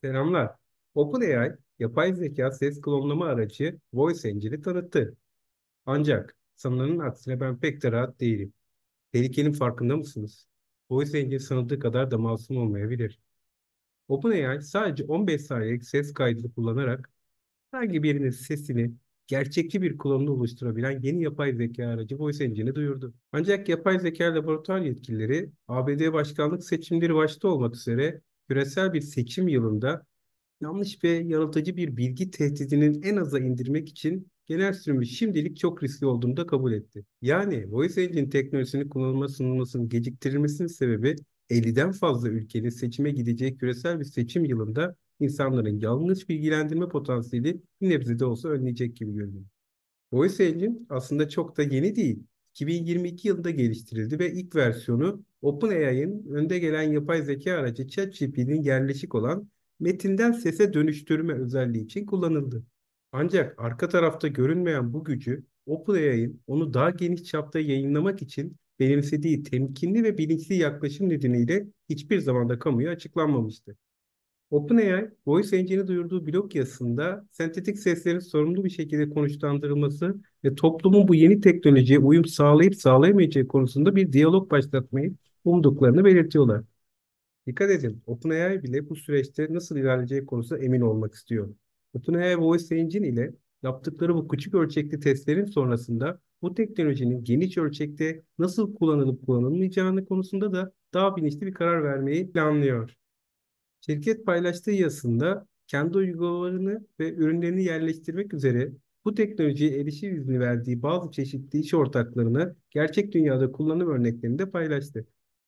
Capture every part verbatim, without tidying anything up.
Selamlar. OpenAI, yapay zeka ses klonlama aracı Voice Engine'i tanıttı. Ancak sanılanın aksine ben pek de rahat değilim. Tehlikenin farkında mısınız? Voice Engine sanıldığı kadar da masum olmayabilir. OpenAI sadece on beş saniyelik ses kaydını kullanarak herhangi birinin sesini gerçekçi bir klonunu oluşturabilen yeni yapay zeka aracı Voice Engine'i duyurdu. Ancak yapay zeka laboratuvar yetkilileri A B D başkanlık seçimleri başta olmak üzere küresel bir seçim yılında yanlış ve yanıltıcı bir bilgi tehdidinin en aza indirmek için genel sürümü şimdilik çok riskli olduğunu da kabul etti. Yani Voice Engine teknolojisinin kullanılma sunulmasının geciktirilmesinin sebebi elliden fazla ülkenin seçime gideceği küresel bir seçim yılında insanların yanlış bilgilendirme potansiyeli bir nebze de olsa önleyecek gibi görünüyor. Voice Engine aslında çok da yeni değil. iki bin yirmi iki yılında geliştirildi ve ilk versiyonu OpenAI'ın önde gelen yapay zeka aracı ChatGPT'nin yerleşik olan metinden sese dönüştürme özelliği için kullanıldı. Ancak arka tarafta görünmeyen bu gücü OpenAI'ın onu daha geniş çapta yayınlamak için benimsediği temkinli ve bilinçli yaklaşım nedeniyle hiçbir zaman da kamuya açıklanmamıştı. OpenAI, Voice Engine'i duyurduğu blog yazısında sentetik seslerin sorumlu bir şekilde konuşlandırılması ve toplumun bu yeni teknolojiye uyum sağlayıp sağlayamayacağı konusunda bir diyalog başlatmayı umduklarını belirtiyorlar. Dikkat edin, OpenAI bile bu süreçte nasıl ilerleyeceği konusunda emin olmak istiyor. OpenAI Voice Engine ile yaptıkları bu küçük ölçekli testlerin sonrasında bu teknolojinin geniş ölçekte nasıl kullanılıp kullanılmayacağını konusunda da daha bilinçli bir karar vermeyi planlıyor. Şirket paylaştığı yazısında kendi uygulamalarını ve ürünlerini yerleştirmek üzere bu teknolojiye erişim izni verdiği bazı çeşitli iş ortaklarını gerçek dünyada kullanım örneklerini de paylaştı.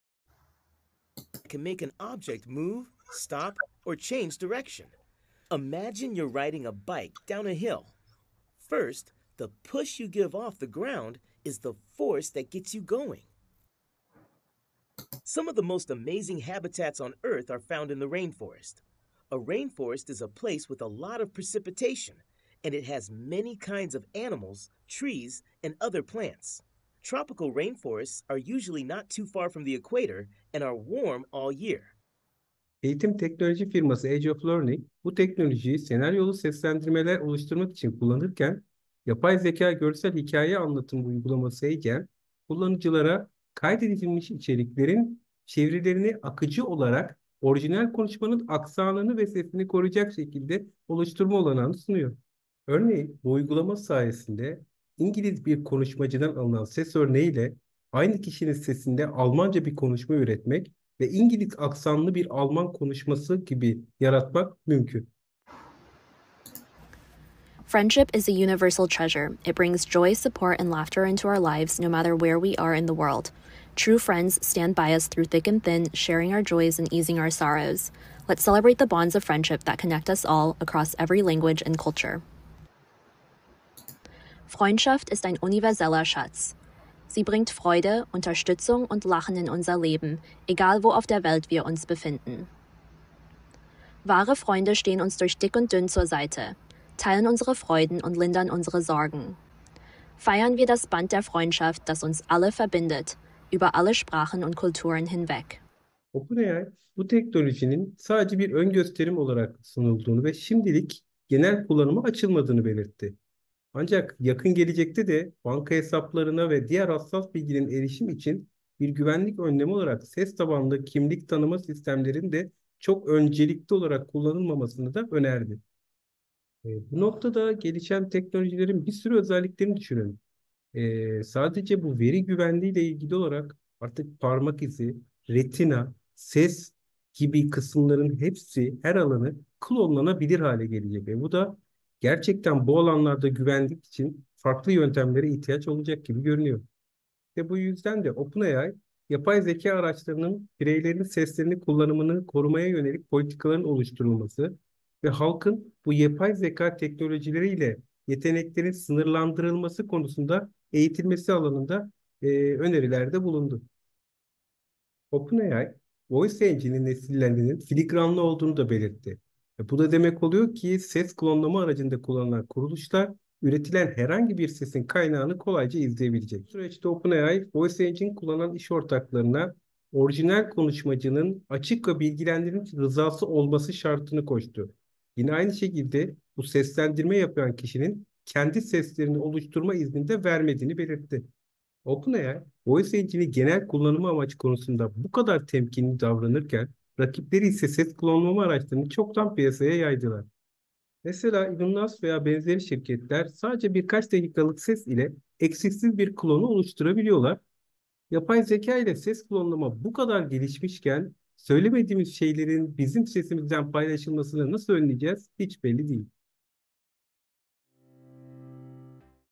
Can make an object move, stop, or change direction. Imagine you're riding a bike down a hill. First, the push you give off the ground is the force that gets you going. Some of the most amazing habitats on Earth are found in the rainforest. A rainforest is a place with a lot of precipitation, and it has many kinds of animals, trees, and other plants. Tropical rainforests are usually not too far from the equator and are warm all year. Eğitim teknoloji firması Age of Learning bu teknolojiyi senaryolu seslendirmeler oluşturmak için kullanırken yapay zeka görsel hikaye anlatım uygulaması Eigen kullanıcılara kaydedilmiş içeriklerin çevirilerini akıcı olarak orijinal konuşmanın aksanını ve sesini koruyacak şekilde oluşturma olanağını sunuyor. Örneğin bu uygulama sayesinde İngiliz bir konuşmacıdan alınan ses örneğiyle aynı kişinin sesinde Almanca bir konuşma üretmek ve İngiliz aksanlı bir Alman konuşması gibi yaratmak mümkün. Friendship is a universal treasure. It brings joy, support, and laughter into our lives no matter where we are in the world. True friends stand by us through thick and thin, sharing our joys and easing our sorrows. Let's celebrate the bonds of friendship that connect us all across every language and culture. Freundschaft ist ein universeller Schatz. Sie bringt Freude, Unterstützung und Lachen in unser Leben, egal wo auf der Welt wir uns befinden. Wahre Freunde stehen uns durch dick und dünn zur Seite, teilen unsere Freuden und lindern unsere Sorgen. Feiern wir das Band der Freundschaft, das uns alle verbindet, über alle Sprachen und Kulturen hinweg. OpenAI bu teknolojinin sadece bir ön gösterim olarak sunulduğunu ve şimdilik genel kullanıma açılmadığını belirtti. Ancak yakın gelecekte de banka hesaplarına ve diğer hassas bilginin erişim için bir güvenlik önlemi olarak ses tabanlı kimlik tanıma sistemlerinin de çok öncelikli olarak kullanılmamasını da önerdi. E, bu noktada gelişen teknolojilerin bir sürü özelliklerini düşünün. E, sadece bu veri güvenliği ile ilgili olarak artık parmak izi, retina, ses gibi kısımların hepsi her alanı klonlanabilir hale gelecek. E, bu da gerçekten bu alanlarda güvenlik için farklı yöntemlere ihtiyaç olacak gibi görünüyor. Ve bu yüzden de OpenAI, yapay zeka araçlarının bireylerin seslerini kullanımını korumaya yönelik politikaların oluşturulması ve halkın bu yapay zeka teknolojileriyle yeteneklerin sınırlandırılması konusunda eğitilmesi alanında e, önerilerde bulundu. OpenAI, Voice Engine'in nesillerinin filigranlı olduğunu da belirtti. E, bu da demek oluyor ki ses klonlama aracında kullanılan kuruluşlar üretilen herhangi bir sesin kaynağını kolayca izleyebilecek. Bu süreçte OpenAI, Voice Engine kullanan iş ortaklarına orijinal konuşmacının açık ve bilgilendirici rızası olması şartını koştu. Yine aynı şekilde bu seslendirme yapan kişinin kendi seslerini oluşturma izni de vermediğini belirtti. OpenAI, Voice Engine'i genel kullanımı amacı konusunda bu kadar temkinli davranırken, rakipleri ise ses klonlama araçlarını çoktan piyasaya yaydılar. Mesela Elon Musk veya benzeri şirketler sadece birkaç dakikalık ses ile eksiksiz bir klonu oluşturabiliyorlar. Yapay zeka ile ses klonlama bu kadar gelişmişken söylemediğimiz şeylerin bizim sesimizden paylaşılmasını nasıl önleyeceğiz hiç belli değil.